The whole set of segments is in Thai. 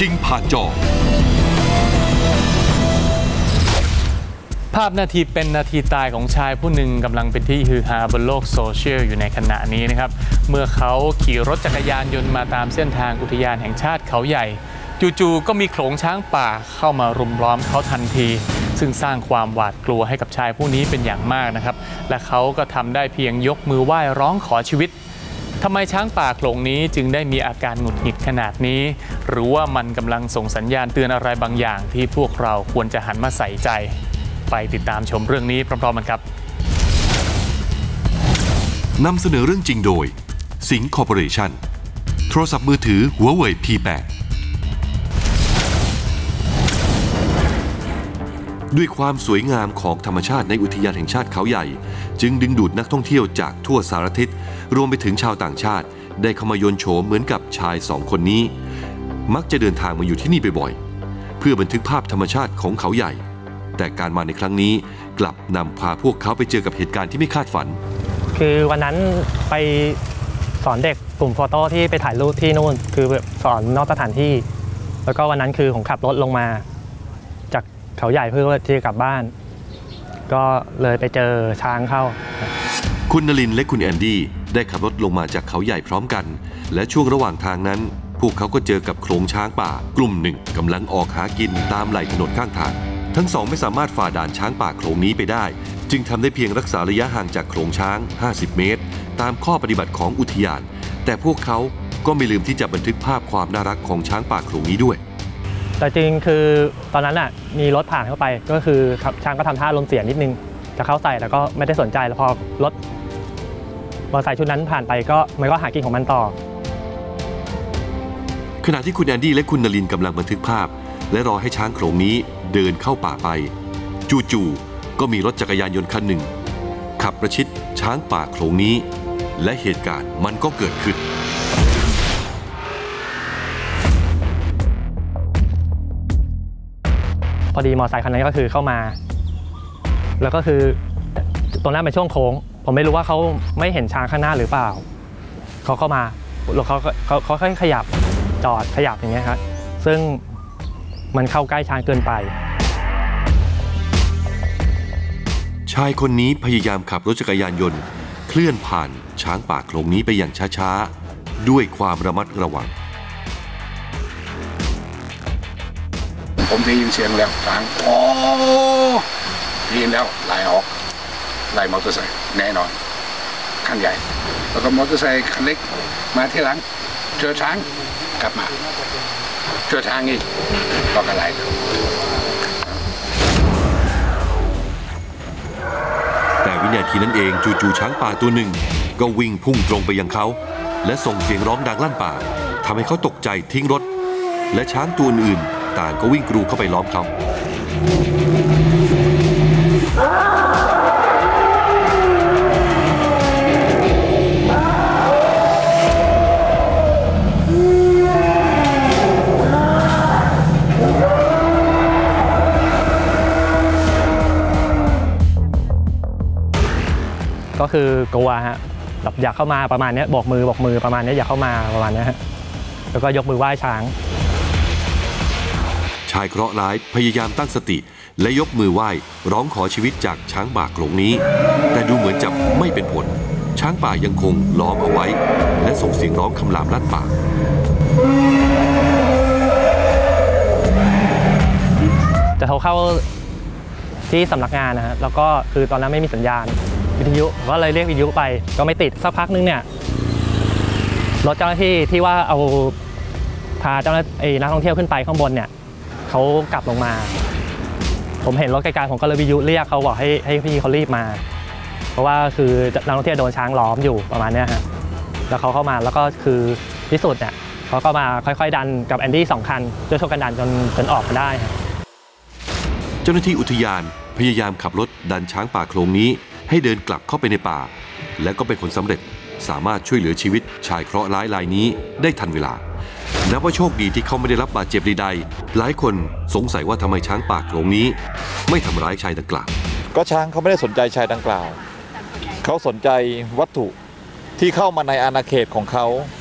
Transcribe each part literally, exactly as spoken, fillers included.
จริงผ่านจอภาพนาทีเป็นนาทีตายของชายผู้หนึ่งกำลังเป็นที่ฮือฮาบนโลกโซเชียลอยู่ในขณะนี้นะครับเมื่อเขาขี่รถจักรยานยนต์มาตามเส้นทางอุทยานแห่งชาติเขาใหญ่จู่ๆก็มีโขลงช้างป่าเข้ามารุมล้อมเขาทันทีซึ่งสร้างความหวาดกลัวให้กับชายผู้นี้เป็นอย่างมากนะครับและเขาก็ทำได้เพียงยกมือไหว้ร้องขอชีวิตทำไมช้างป่าโขลงนี้จึงได้มีอาการหงุดหงิดขนาดนี้หรือว่ามันกำลังส่งสัญญาณเตือนอะไรบางอย่างที่พวกเราควรจะหันมาใส่ใจไปติดตามชมเรื่องนี้พร้อมๆกันครับนำเสนอเรื่องจริงโดยสิงห์คอร์ปอเรชั่นโทรศัพท์มือถือ Huawei พี แปด ด้วยความสวยงามของธรรมชาติในอุทยานแห่งชาติเขาใหญ่จึงดึงดูดนักท่องเที่ยวจากทั่วสารทิศรวมไปถึงชาวต่างชาติได้เข้ามายนโฉมเหมือนกับชายสองคนนี้มักจะเดินทางมาอยู่ที่นี่บ่อยๆเพื่อบันทึกภาพธรรมชาติของเขาใหญ่แต่การมาในครั้งนี้กลับนำพาพวกเขาไปเจอกับเหตุการณ์ที่ไม่คาดฝันคือวันนั้นไปสอนเด็กกลุ่มโฟโต้ที่ไปถ่ายรูปที่นู่นคือสอนนอกสถานที่แล้วก็วันนั้นคือผมขับรถลงมาจากเขาใหญ่เพื่อที่จะกลับบ้านก็เลยไปเจอช้างเข้าคุณนลินและคุณแอนดี้ได้ขับรถลงมาจากเขาใหญ่พร้อมกันและช่วงระหว่างทางนั้นพวกเขาก็เจอกับโขลงช้างป่ากลุ่มหนึ่งกำลังออกหากินตามไหล่ถนนข้างทางทั้งสองไม่สามารถฝ่าด่านช้างป่าโขลงนี้ไปได้จึงทำได้เพียงรักษาระยะห่างจากโขลงช้างห้าสิบเมตรตามข้อปฏิบัติของอุทยานแต่พวกเขาก็ไม่ลืมที่จะบันทึกภาพความน่ารักของช้างป่าโขลงนี้ด้วยแต่จริงคือตอนนั้นอ่ะมีรถผ่านเข้าไปก็คือช้างก็ทำท่าลมเสียนิดนึงจะเข้าใส่แล้วก็ไม่ได้สนใจแล้วพอรถมอเตอร์ไซค์ชุดนั้นผ่านไปก็มันก็หากินของมันต่อขณะที่คุณแอนดี้และคุณนลินกำลังบันทึกภาพและรอให้ช้างโขลงนี้เดินเข้าป่าไปจู่ๆก็มีรถจักรยานยนต์คันหนึ่งขับประชิดช้างป่าโขลงนี้และเหตุการณ์มันก็เกิดขึ้นพอดีมอเตอร์ไซค์คันนั้นก็คือเข้ามาแล้วก็คือตรงนั้นเป็นช่วงโค้งผมไม่รู้ว่าเขาไม่เห็นช้างข้างหน้าหรือเปล่าเขาเข้ามาแล้วเขาเขาเขาค่อยขยับจอดขยับอย่างเงี้ยครับซึ่งมันเข้าใกล้ช้างเกินไปชายคนนี้พยายามขับรถจักรยานยนต์เคลื่อนผ่านช้างป่าโขลงนี้ไปอย่างช้าๆด้วยความระมัดระวังผมได้ยินเสียงแล้วช้างโอ้ได้ยินแล้วไล่ออกไล่มอเตอร์ไซค์แน่นอนคันใหญ่แล้วก็มอเตอร์ไซค์คันเล็กมาที่หลังเจอช้างกลับมาเจอช้างอีกก็กระไรแต่วินาทีนั้นเองจู่ๆช้างป่าตัวหนึ่งก็วิ่งพุ่งตรงไปยังเขาและส่งเสียงร้องดังลั่นป่าทำให้เขาตกใจทิ้งรถและช้างตัวอื่นต่างก็วิ่งกรูเข้าไปล้อมเขาก็คือกลัวฮะแบบอยากเข้ามาประมาณนี้บอกมือบอกมือประมาณนี้อยากเข้ามาประมาณนี้ฮะแล้วก็ยกมือไหว้ช้างชายเคราะห์ร้ายพยายามตั้งสติและยกมือไหว้ร้องขอชีวิตจากช้างป่าโขลงนี้แต่ดูเหมือนจะไม่เป็นผลช้างป่ายังคงล้อมเอาไว้และส่งเสียงร้องคำรามลั่นป่าจะโทรเข้าที่สำนักงานนะฮะแล้วก็คือตอนนั้นไม่มีสัญญาณวิทยุก็เลยเรียกวิทยุไปก็ไม่ติดสักพักนึงเนี่ยรถเจ้าหน้าที่ที่ว่าเอาพาเจ้าหน้าที่นักท่องเที่ยวขึ้นไปข้างบนเนี่ยเขากลับลงมาผมเห็นรถไกลๆผมก็เลยวิทยุเรียกเขาบอกให้ให้พี่เขารีบมาเพราะว่าคือนักท่องเที่ยวโดนช้างล้อมอยู่ประมาณนี้ฮะแล้วเขาเข้ามาแล้วก็คือที่สุดเนี่ยเขาก็มาค่อยๆดันกับแอนดี้สองคันช่วยช่วยกันดันจนจนออกมาได้เจ้าหน้าที่อุทยานพยายามขับรถดันช้างป่าโขลงนี้ให้เดินกลับเข้าไปในป่าและก็เป็นผลสำเร็จสามารถช่วยเหลือชีวิตชายเคราะห์ร้ายรายนี้ได้ทันเวลานับว่าโชคดีที่เขาไม่ได้รับบาดเจ็บใดๆหลายคนสงสัยว่าทำไมช้างป่าโขลงนี้ไม่ทำร้ายชายดังกล่าวก็ช้างเขาไม่ได้สนใจชายดังกล่าวเขาสนใจวัตถุที่เข้ามาในอาณาเขตของเขา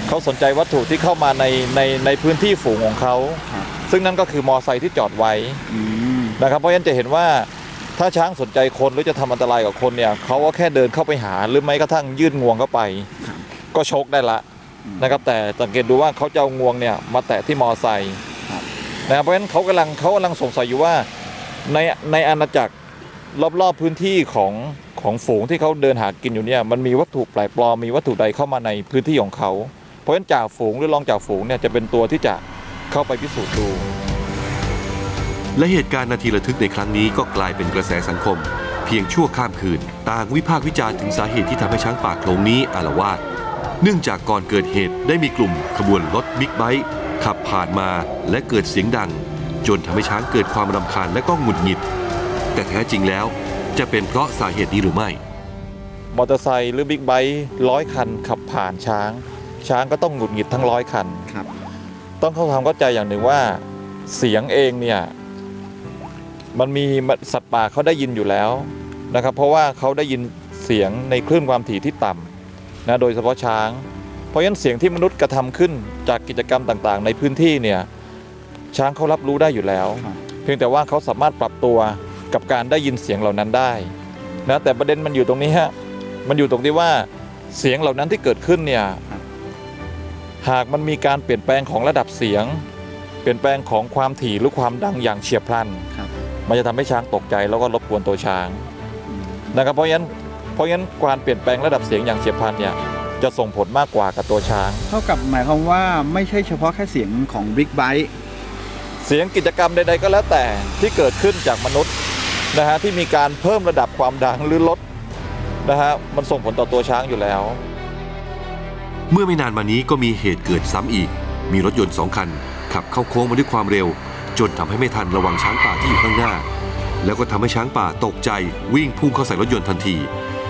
เขาสนใจวัตถุที่เข้ามาในในในพื้นที่ฝูงของเขาซึ่งนั่นก็คือมอไซค์ที่จอดไว้นะครับเพราะฉะนั้นจะเห็นว่าถ้าช้างสนใจคนหรือจะทำอันตรายกับคนเนี่ยเขาก็แค่เดินเข้าไปหาหรือไม่กระทั่งยื่นงวงเข้าไปก็ชกได้ละนะครับแต่สังเกตดูว่าเขาจะเอางวงเนี่ยมาแตะที่มอไซค์นะครับเพราะฉะนั้นเขากำลังเขากำลังสงสัยอยู่ว่าในในอาณาจักรรอบๆพื้นที่ของของฝูงที่เขาเดินหากินอยู่เนี่ยมันมีวัตถุแปลกปลอมมีวัตถุใดเข้ามาในพื้นที่ของเขาเพราะฉะนั้นจ่าฝูงหรือรองจ่าฝูงเนี่ยจะเป็นตัวที่จะเข้าไปพิสูจน์ดูและเหตุการณ์นาทีระทึกในครั้งนี้ก็กลายเป็นกระแสสังคมเพียงชั่วข้ามคืนต่างวิพากษ์วิจารณ์ถึงสาเหตุที่ทำให้ช้างป่าโขลงนี้อาละวาดเนื่องจากก่อนเกิดเหตุได้มีกลุ่มขบวนรถบิ๊กไบค์ขับผ่านมาและเกิดเสียงดังจนทำให้ช้างเกิดความรำคาญและก็หงุดหงิดแต่แท้จริงแล้วจะเป็นเพราะสาเหตุนี้หรือไม่มอเตอร์ไซค์หรือบิ๊กไบค์ร้อยคันขับผ่านช้างช้างก็ต้องหงุดหงิดทั้งร้อยคันครับต้องเข้าความเข้าใจอย่างหนึ่งว่าเสียงเองเนี่ยมันมีสัตว์ป่าเขาได้ยินอยู่แล้วนะครับเพราะว่าเขาได้ยินเสียงในคลื่นความถี่ที่ต่ำนะโดยเฉพาะช้างเพราะฉะนั้นเสียงที่มนุษย์กระทำขึ้นจากกิจกรรมต่างๆในพื้นที่เนี่ยช้างเขารับรู้ได้อยู่แล้วเพียงแต่ว่าเขาสามารถปรับตัวกับการได้ยินเสียงเหล่านั้นได้นะแต่ประเด็นมันอยู่ตรงนี้ฮะมันอยู่ตรงที่ว่าเสียงเหล่านั้นที่เกิดขึ้นเนี่ยหากมันมีการเปลี่ยนแปลงของระดับเสียงเปลี่ยนแปลงของความถี่หรือความดังอย่างเฉียบพลันมันจะทำให้ช้างตกใจแล้วก็รบกวนตัวช้างนะครับเพราะฉะนั้นเพราะฉะนั้นการเปลี่ยนแปลงระดับเสียงอย่างเฉียบพลันเนี่ยจะส่งผลมากกว่ากับตัวช้างเท่ากับหมายความว่าไม่ใช่เฉพาะแค่เสียงของบิ๊กไบค์เสียงกิจกรรมใดๆก็แล้วแต่ที่เกิดขึ้นจากมนุษย์นะฮะที่มีการเพิ่มระดับความดังหรือลดนะฮะมันส่งผลต่อตัวช้างอยู่แล้วเมื่อไม่นานมานี้ก็มีเหตุเกิดซ้ำอีกมีรถยนต์สองคันขับเข้าโค้งมาด้วยความเร็วจนทำให้ไม่ทันระวังช้างป่าที่อยู่ข้างหน้าแล้วก็ทำให้ช้างป่าตกใจวิ่งพุ่งเข้าใส่รถยนต์ทันที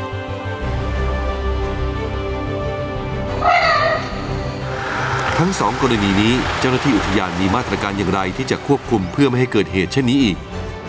ทั้งสองกรณีนี้เจ้าหน้าที่อุทยานมีมาตรการอย่างไรที่จะควบคุมเพื่อไม่ให้เกิดเหตุเช่นนี้อีก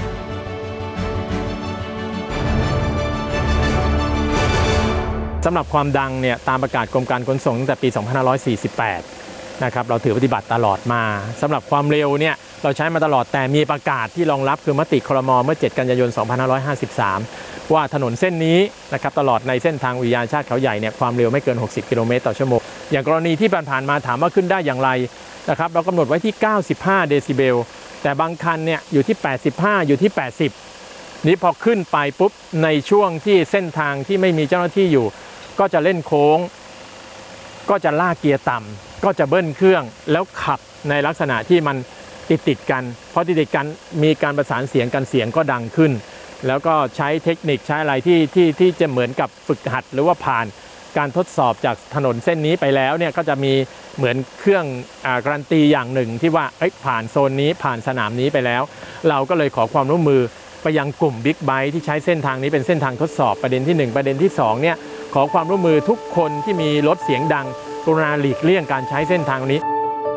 สำหรับความดังเนี่ยตามประกาศกรมการขนส่งตั้งแต่ปีสองพันห้าร้อยสี่สิบแปดนะครับเราถือปฏิบัติตลอดมาสำหรับความเร็วเนี่ยเราใช้มาตลอดแต่มีประกาศที่รองรับคือมติครม.เมื่อเจ็ดกันยายนสองพันห้าร้อยห้าสิบสามว่าถนนเส้นนี้นะครับตลอดในเส้นทางอุทยานชาติเขาใหญ่เนี่ยความเร็วไม่เกินหกสิบกิโลเมตรต่อชั่วโมงอย่างกรณีที่ผ่านๆมาถามว่าขึ้นได้อย่างไรนะครับเรากำหนดไว้ที่เก้าสิบห้าเดซิเบลแต่บางคันเนี่ยอยู่ที่แปดสิบห้าอยู่ที่แปดสิบนี้พอขึ้นไปปุ๊บในช่วงที่เส้นทางที่ไม่มีเจ้าหน้าที่อยู่ก็จะเล่นโค้งก็จะลากเกียร์ต่ำก็จะเบิ้ลเครื่องแล้วขับในลักษณะที่มันติดติดกันเพราะติดติดกันมีการประสานเสียงกันเสียงก็ดังขึ้นแล้วก็ใช้เทคนิคใช้อะไรที่ที่ที่จะเหมือนกับฝึกหัดหรือว่าผ่านการทดสอบจากถนนเส้นนี้ไปแล้วเนี่ยก็จะมีเหมือนเครื่องอ่าการันตีอย่างหนึ่งที่ว่าเอ้ยผ่านโซนนี้ผ่านสนามนี้ไปแล้วเราก็เลยขอความร่วมมือไปยังกลุ่มบิ๊กไบค์ที่ใช้เส้นทางนี้เป็นเส้นทางทดสอบประเด็นที่หนึ่งประเด็นที่สองเนี่ยขอความร่วมมือทุกคนที่มีรถเสียงดังกรุณาหลีกเลี่ยงการใช้เส้นทางนี้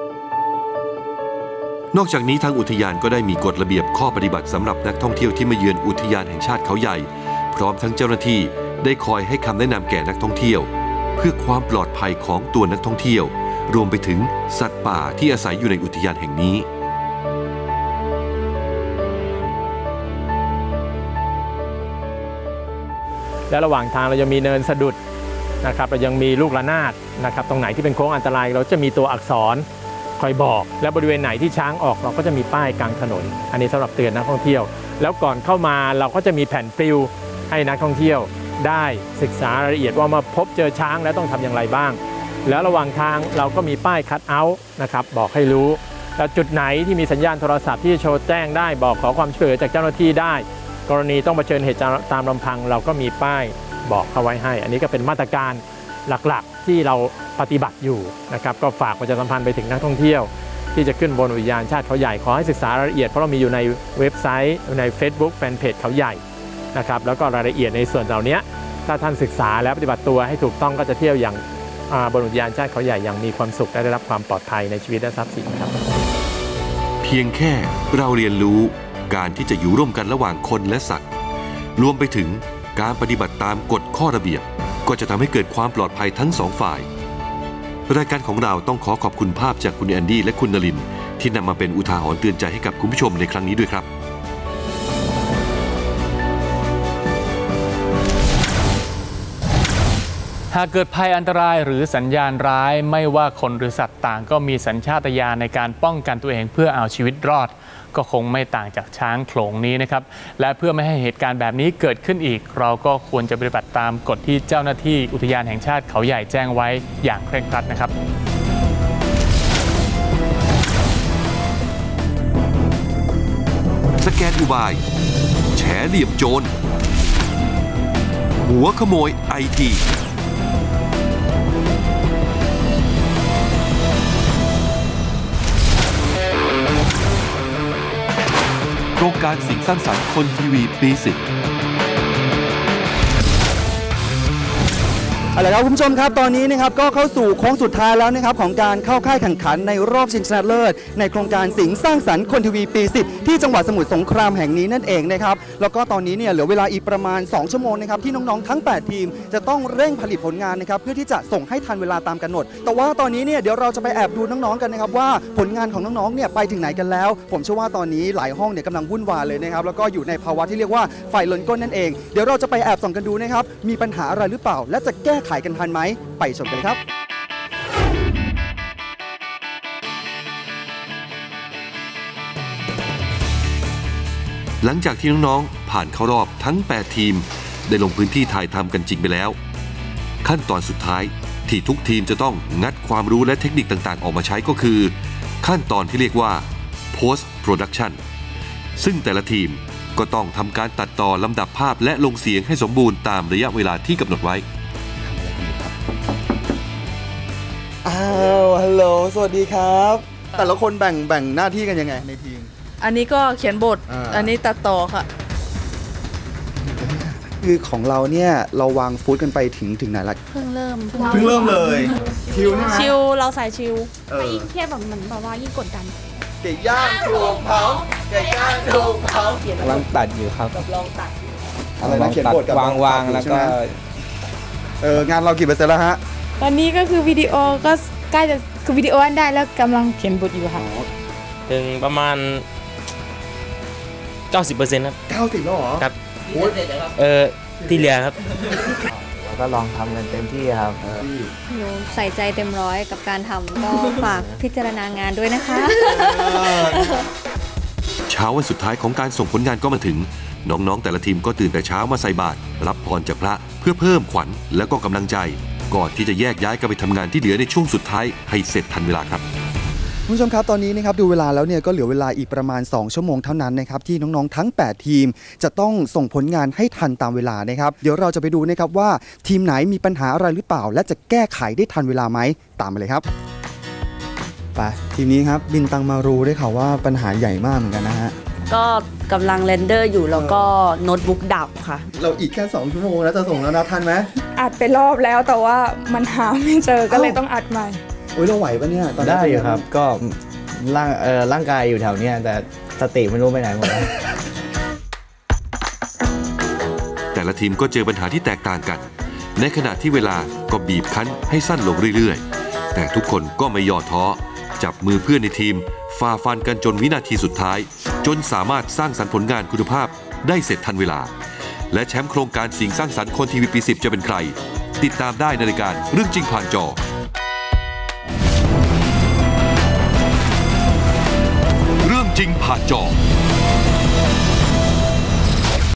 นอกจากนี้ทางอุทยานก็ได้มีกฎระเบียบข้อปฏิบัติสำหรับนักท่องเที่ยวที่มาเยือนอุทยานแห่งชาติเขาใหญ่พร้อมทั้งเจ้าหน้าที่ได้คอยให้คำแนะนำแก่นักท่องเที่ยวเพื่อความปลอดภัยของตัวนักท่องเที่ยวรวมไปถึงสัตว์ป่าที่อาศัยอยู่ในอุทยานแห่งนี้และระหว่างทางเรายังมีเนินสะดุดนะครับเรายังมีลูกระนาดนะครับตรงไหนที่เป็นโค้งอันตรายเราจะมีตัวอักษรคอยบอกและบริเวณไหนที่ช้างออกเราก็จะมีป้ายกลางถนนอันนี้สำหรับเตือนนักท่องเที่ยวแล้วก่อนเข้ามาเราก็จะมีแผ่นปลิวให้นักท่องเที่ยวได้ศึกษารายละเอียดว่ามาพบเจอช้างแล้วต้องทำอย่างไรบ้างแล้วระหว่างทางเราก็มีป้ายคัทเอาท์นะครับบอกให้รู้แล้วจุดไหนที่มีสัญญาณโทรศัพท์ที่จะโชว์แจ้งได้บอกขอความช่วยเหลือจากเจ้าหน้าที่ได้กรณีต้องเผชิญเหตุตามลำพังเราก็มีป้ายบอกเขาไว้ให้อันนี้ก็เป็นมาตรการหลักๆที่เราปฏิบัติอยู่นะครับก็ฝากประชาสัมพันธ์ไปถึงนักท่องเที่ยวที่จะขึ้นบนอุทยานชาติเขาใหญ่ขอให้ศึกษารายละเอียดเพราะเรามีอยู่ในเว็บไซต์ใน Facebook แฟนเพจเขาใหญ่นะครับแล้วก็รายละเอียดในส่วนเหล่านี้ถ้าท่านศึกษาและปฏิบัติตัวให้ถูกต้องก็จะเที่ยวอย่างบนอุทยานชาติเขาใหญ่อย่างมีความสุขและได้รับความปลอดภัยในชีวิตและทรัพย์สินครับเพียงแค่เราเรียนรู้การที่จะอยู่ร่วมกันระหว่างคนและสัตว์รวมไปถึงการปฏิบัติตามกฎข้อระเบียบก็จะทำให้เกิดความปลอดภัยทั้งสองฝ่ายรายการของเราต้องขอขอบคุณภาพจากคุณแอนดี้และคุณนลินที่นำมาเป็นอุทาหรณ์เตือนใจให้กับคุณผู้ชมในครั้งนี้ด้วยครับหากเกิดภัยอันตรายหรือสัญญาณร้ายไม่ว่าคนหรือสัตว์ต่างก็มีสัญชาตญาณในการป้องกันตัวเองเพื่อเอาชีวิตรอดก็คงไม่ต่างจากช้างโขลงนี้นะครับและเพื่อไม่ให้เหตุการณ์แบบนี้เกิดขึ้นอีกเราก็ควรจะปฏิบัติตามกฎที่เจ้าหน้าที่อุทยานแห่งชาติเขาใหญ่แจ้งไว้อย่างเคร่งครัดนะครับสแกนอุบายแฉเหลี่ยมโจรหัวขโมยไอทีโครงการสิ่งสร้างสรรค์คนทีวีปีสิบเอาละครับคุณผู้ชมครับตอนนี้นะครับก็เข้าสู่โค้งสุดท้ายแล้วนะครับของการเข้าค่ายแข่งขันในรอบชิงชนะเลิศในโครงการสิงห์สร้างสรรค์คนทีวีปีสิบที่จังหวัดสมุทรสงครามแห่งนี้นั่นเองนะครับแล้วก็ตอนนี้เนี่ยเหลือเวลาอีกประมาณสองชั่วโมงนะครับที่น้องๆทั้งแปดทีมจะต้องเร่งผลิตผลงานนะครับเพื่อที่จะส่งให้ทันเวลาตามกำหนดแต่ว่าตอนนี้เนี่ยเดี๋ยวเราจะไปแอบดูน้องๆกันนะครับว่าผลงานของน้องๆเนี่ยไปถึงไหนกันแล้วผมเชื่อว่าตอนนี้หลายห้องเนี่ยกำลังวุ่นวายเลยนะครับแล้วก็อยู่ในภาวะที่เรียกว่าไฟล้นก้นนั่นเองเดี๋ยวเราจะไปแอบส่องกันดูนะครับมีปัญหาอะไรหรือเปล่าและจะแก้ไขกันทันไหมไปชมกันครับหลังจากที่น้องๆผ่านเข้ารอบทั้งแปดทีมได้ลงพื้นที่ถ่ายทำกันจริงไปแล้วขั้นตอนสุดท้ายที่ทุกทีมจะต้องงัดความรู้และเทคนิคต่างๆออกมาใช้ก็คือขั้นตอนที่เรียกว่า post production ซึ่งแต่ละทีมก็ต้องทำการตัดต่อลำดับภาพและลงเสียงให้สมบูรณ์ตามระยะเวลาที่กำหนดไว้อ้าวฮัลโหลสวัสดีครับแต่ละคนแบ่งแบ่งหน้าที่กันยังไงในทีมอันนี้ก็เขียนบท อ, อันนี้ตัดต่อค่ะคือของเราเนี่ยเราวางฟู้ดกันไปถึงถึงไหนละเพิ่งเริ่มเพิ่งเริ่มเลยชิวใช่ไหมชิวเราใส่ชิวถ้ายิ่งเครียดแบบเหมือนแบบว่ายิ่งกดดันเก่ย่างถูกเผาเก่ย่างถูกเผากำลังตัดอยู่ครับลองตัดอะไรนะเขียนบทกับวางวางแล้วก็เอองานเรากี่เปอร์เซ็นต์แล้วฮะตอนนี้ก็คือวิดีโอก็ใกล้จะคือวิดีโออันได้แล้วกำลังเขียนบทอยู่ค่ะถึงประมาณ เก้าสิบเปอร์เซ็นต์ ครับเก้าสิบ แล้วเหรอครับเออที่เหลือครับเราก็ลองทำกันเต็มที่ครับหนูใส่ใจเต็มร้อยกับการทำก็ฝากพิจารณางานด้วยนะคะเช้าวันสุดท้ายของการส่งผลงานก็มาถึงน้องๆแต่ละทีมก็ตื่นแต่เช้ามาใส่บาตรรับพรจากพระเพื่อเพิ่มขวัญและก็กำลังใจก่อนที่จะแยกย้ายกันไปทำงานที่เหลือในช่วงสุดท้ายให้เสร็จทันเวลาครับคุณผู้ชมครับตอนนี้นะครับดูเวลาแล้วเนี่ยก็เหลือเวลาอีกประมาณสองชั่วโมงเท่านั้นนะครับที่น้องๆทั้งแปดทีมจะต้องส่งผลงานให้ทันตามเวลานะครับเดี๋ยวเราจะไปดูนะครับว่าทีมไหนมีปัญหาอะไรหรือเปล่าและจะแก้ไขได้ทันเวลาไหมตามมาเลยครับไปทีมนี้ครับบินตังมารูได้ข่าวว่าปัญหาใหญ่มากเหมือนกันนะฮะก็กำลังเรนเดอร์อยู่แล้วก็โน้ตบุ๊กดับค่ะเราอีกแค่สองชั่วโมงแล้วจะส่งแล้วนะทันไหมอัดไปรอบแล้วแต่ว่ามันหาไม่เจอก็เลยต้องอัดใหม่โอ้ยเราไหวปะเนี่ยตอนได้อยู่ครับก็ร่างเอ่อร่างกายอยู่แถวนี้แต่สติไม่รู้ไปไหนหมดแล้วแต่ละทีมก็เจอปัญหาที่แตกต่างกันในขณะที่เวลาก็บีบคั้นให้สั้นลงเรื่อยๆแต่ทุกคนก็ไม่ย่อท้อจับมือเพื่อนในทีมฝ่าฟันกันจนวินาทีสุดท้ายจนสามารถสร้างสรรค์ผลงานคุณภาพได้เสร็จทันเวลาและแชมป์โครงการสิ่งสร้างสรรค์คนทีวีปีสิบจะเป็นใครติดตามได้ในรายการเรื่องจริงผ่านจอเรื่องจริงผ่านจอ